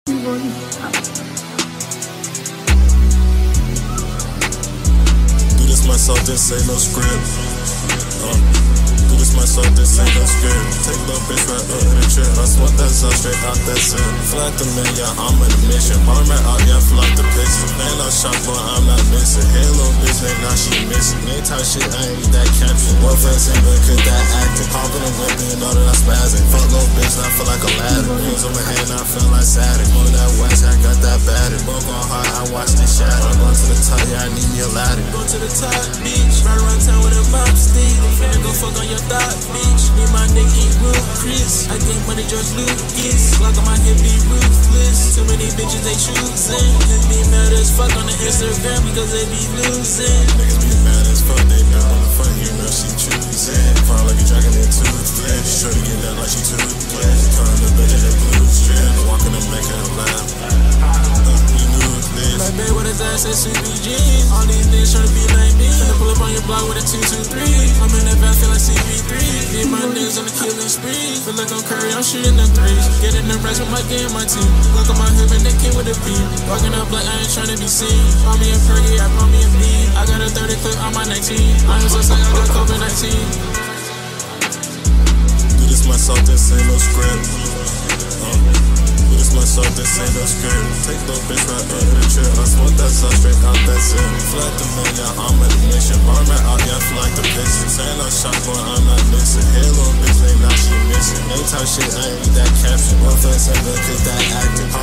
Do this myself, this ain't no script. Do this myself, this ain't no script. Take little bitch right up in the trip. I sweat that up straight out that zip. Fly the man, yeah, I'm on a mission. Bomb right out, yeah, fly the picture. Man, I shot, but I'm not missing. Hey, little bitch, man, now she missing. Ain't type shit, I ain't need that caption. One fast ain't good, cause that acting. Poppin' and whipping, you know that I'm spazzing. Fuck little bitch, I feel like a ladder. Rings on my hand, I feel like Saturn. Go to that west, I got that batter. Broke on high, I watch this shadow. I'm going to the top, yeah, I need me a ladder. Go to the top, bitch. Ride around town with a mob stick. Finna go fuck on your thought, bitch. Me and my nigga eat real Chris. I get money, George Lucas. Glock on my hip, be ruthless. Too many bitches, they choosing. Niggas be mad as fuck on the Instagram because they be losing. Niggas be mad as fuck, they been on the front, you know she choosing. Fall like a dragon in toothless. Sure to get that like she toothless. Turn the bitch in the blue strip. Walking them making her laugh. You knew this. Like, babe, what his ass says CBG. All these niggas tryna be like me. Finna pull up on your block with a 223. I'm in that back, feel like CP3. Me and my niggas on the killing spree. Feel like I'm Curry, I'm shooting them threes. Getting them racks with my game, my team. Look on my hip and they came with a beam. Walking up like I ain't tryna be seen. Call me a Perky, I call me a B. I got a 30 clip on my 19. I am so sick, I got COVID-19. Do this myself, this ain't no script. Do this myself, this ain't no script. Take little bitch right up in the trip. I sweat that up straight out that zip. Fly the man, yeah, I'm on a mission. Bomb right out, yeah, I feel like the piston. Saying I shot, but I'm not missing. Hey, little bitch, ain't now she missing. Ain't type shit, I ain't need that caption. One fast ain't good, cause that acting.